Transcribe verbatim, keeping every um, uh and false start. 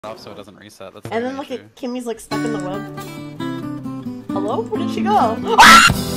off so it doesn't reset. That's and then an like issue. Kimmy's like stuck in the web. Hello? Where did she go?